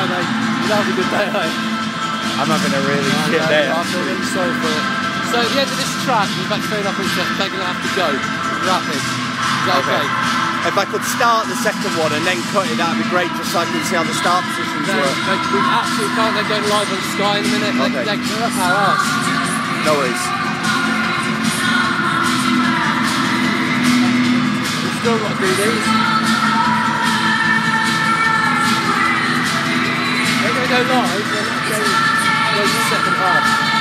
mate. You'll have a good day, mate. I'm having a really shit day. I feel really sorry for it. So at the end of this track, we're about to train up and stuff. They're going to have to go rapid. Is that okay? If I could start the second one and then cut it, that'd be great, just so I can see how the start positions work. We absolutely can't. They're going live on Sky in a minute. Okay. They're up our arse. No worries. We've still got to do these. They're going to go live, then go to the second half.